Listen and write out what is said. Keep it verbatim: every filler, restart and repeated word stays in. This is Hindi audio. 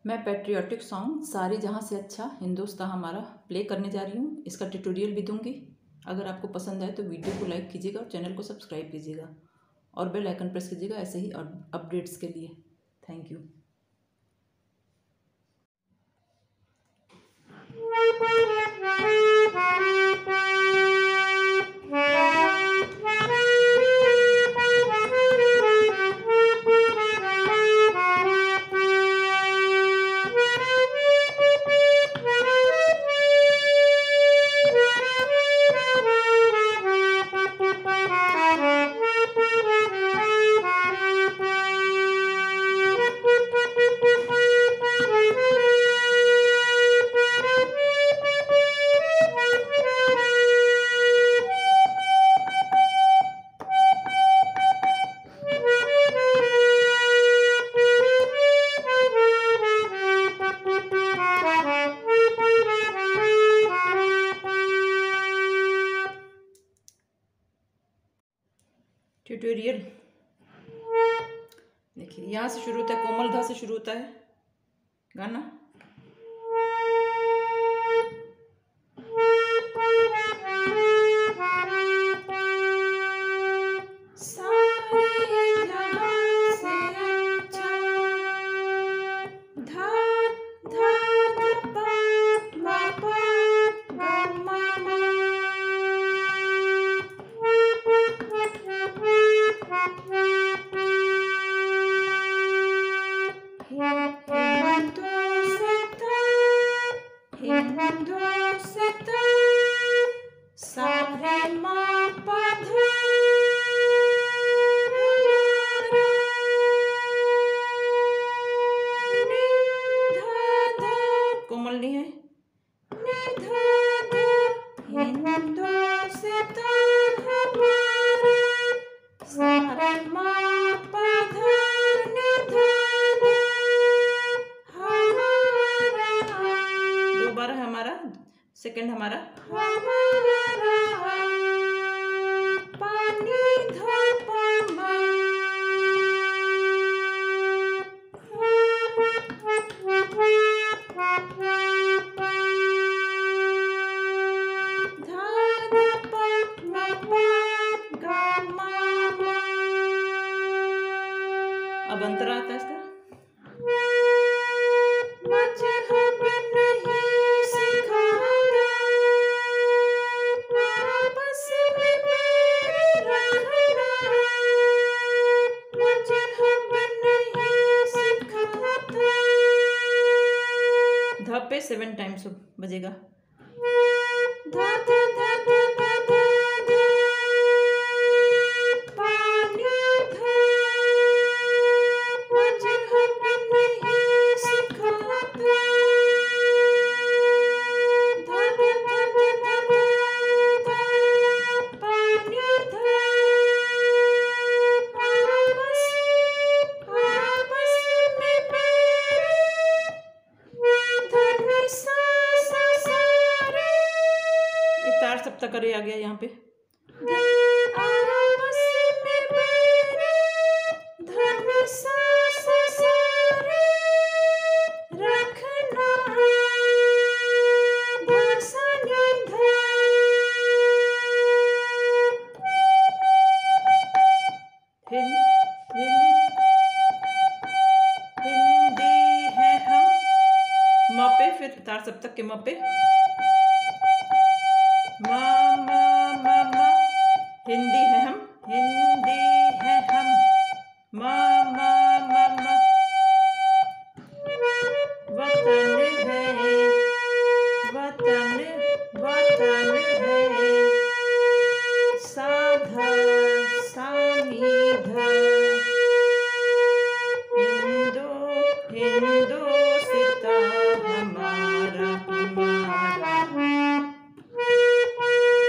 मैं पैट्रियोटिक सॉन्ग सारी जहाँ से अच्छा हिंदुस्तान हमारा प्ले करने जा रही हूँ। इसका ट्यूटोरियल भी दूंगी। अगर आपको पसंद आए तो वीडियो को लाइक कीजिएगा और चैनल को सब्सक्राइब कीजिएगा और बेल आइकन प्रेस कीजिएगा ऐसे ही अपडेट्स के लिए। Thank you. ट्यूटोरियल देखिए, यहाँ से शुरू होता है, कोमल धा से शुरू होता है गाना। कोमल नहीं है। दो बार है हमारा, सेकंड हमारा अब अंतरा आता है इसका। ध पे सेवन टाइम्स बजेगा। धा धा धा धा धा धा धा पानी धा मजहब नहीं सिखाता। धा धा धा धा धा धा पानी धा आपस आपस में प्यार धरनी सा सा सारे। ये तार सप्तक करे आ गया यहाँ पे। आपस में प्यार धरनी सा सा सारे रखना धसनी धा। हिंद हिंद हिंदी है हम, म पे फिर तार सप्तक के म पे मा मा मा मा। हिंदी है हम, हिंदी है हम, मा मा मा मा। वतन है वतन वतन है साधा सानी धा। हिंदू हिंदुस्तान हमारा हमारा।